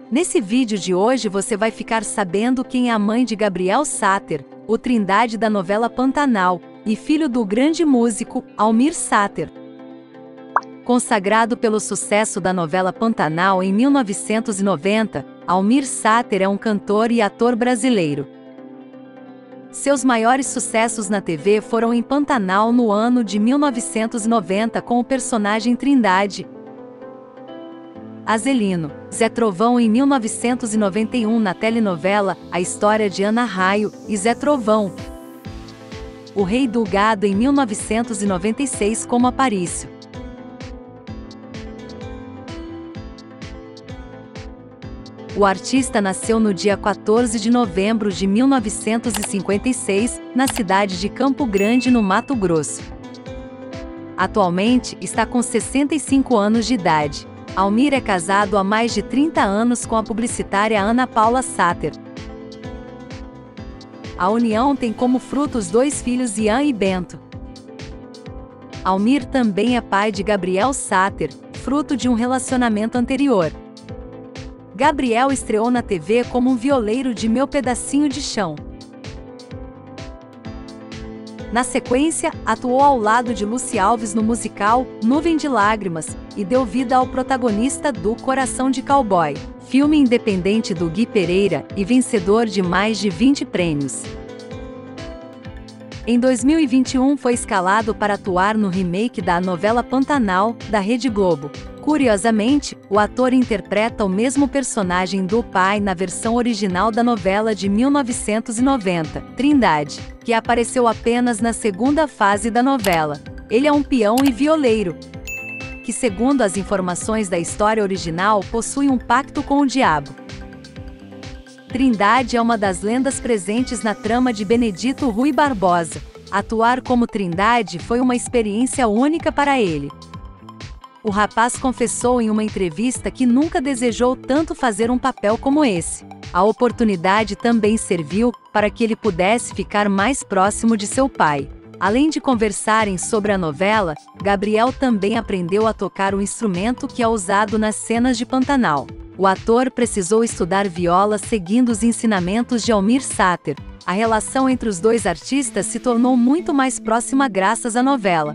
Nesse vídeo de hoje você vai ficar sabendo quem é a mãe de Gabriel Sater, o Trindade da novela Pantanal, e filho do grande músico, Almir Sater. Consagrado pelo sucesso da novela Pantanal em 1990, Almir Sater é um cantor e ator brasileiro. Seus maiores sucessos na TV foram em Pantanal no ano de 1990 com o personagem Trindade, Azelino, Zé Trovão em 1991 na telenovela A História de Ana Raio e Zé Trovão, o Rei do Gado em 1996 como Aparício. O artista nasceu no dia 14 de novembro de 1956, na cidade de Campo Grande, no Mato Grosso. Atualmente, está com 65 anos de idade. Almir é casado há mais de 30 anos com a publicitária Ana Paula Sater. A união tem como frutos 2 filhos, Ian e Bento. Almir também é pai de Gabriel Sater, fruto de um relacionamento anterior. Gabriel estreou na TV como um violeiro de Meu Pedacinho de Chão. Na sequência, atuou ao lado de Lucy Alves no musical Nuvem de Lágrimas e deu vida ao protagonista do Coração de Cowboy, filme independente do Gui Pereira e vencedor de mais de 20 prêmios. Em 2021 foi escalado para atuar no remake da novela Pantanal, da Rede Globo. Curiosamente, o ator interpreta o mesmo personagem do pai na versão original da novela de 1990, Trindade, que apareceu apenas na segunda fase da novela. Ele é um peão e violeiro, que, segundo as informações da história original, possui um pacto com o diabo. Trindade é uma das lendas presentes na trama de Benedito Rui Barbosa. Atuar como Trindade foi uma experiência única para ele. O rapaz confessou em uma entrevista que nunca desejou tanto fazer um papel como esse. A oportunidade também serviu para que ele pudesse ficar mais próximo de seu pai. Além de conversarem sobre a novela, Gabriel também aprendeu a tocar o instrumento que é usado nas cenas de Pantanal. O ator precisou estudar viola seguindo os ensinamentos de Almir Sater. A relação entre os dois artistas se tornou muito mais próxima graças à novela.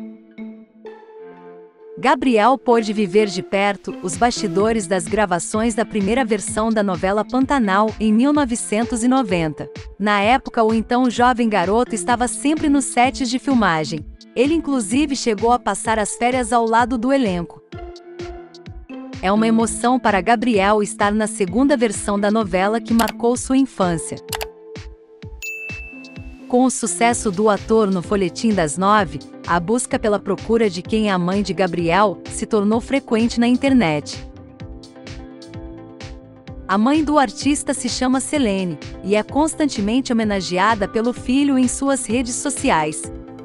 Gabriel pôde viver de perto os bastidores das gravações da primeira versão da novela Pantanal em 1990. Na época, o então jovem garoto estava sempre nos sets de filmagem. Ele inclusive chegou a passar as férias ao lado do elenco. É uma emoção para Gabriel estar na segunda versão da novela que marcou sua infância. Com o sucesso do ator no Folhetim das 9, a busca pela procura de quem é a mãe de Gabriel se tornou frequente na internet. A mãe do artista se chama Selene e é constantemente homenageada pelo filho em suas redes sociais.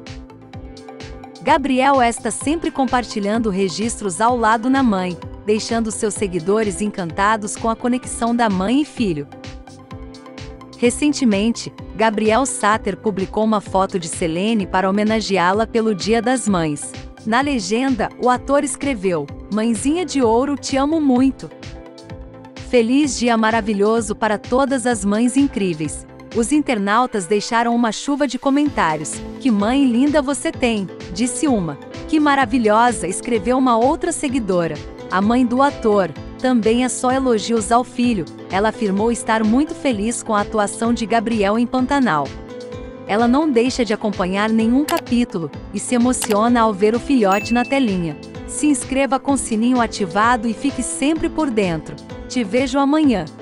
Gabriel está sempre compartilhando registros ao lado da mãe, deixando seus seguidores encantados com a conexão da mãe e filho. Recentemente, Gabriel Sater publicou uma foto de Selene para homenageá-la pelo Dia das Mães. Na legenda, o ator escreveu: "Mãezinha de ouro, te amo muito. Feliz dia maravilhoso para todas as mães incríveis." Os internautas deixaram uma chuva de comentários. "Que mãe linda você tem", disse uma. "Que maravilhosa", escreveu uma outra seguidora. A mãe do ator também é só elogios ao filho. Ela afirmou estar muito feliz com a atuação de Gabriel em Pantanal. Ela não deixa de acompanhar nenhum capítulo e se emociona ao ver o filhote na telinha. Se inscreva com o sininho ativado e fique sempre por dentro. Te vejo amanhã.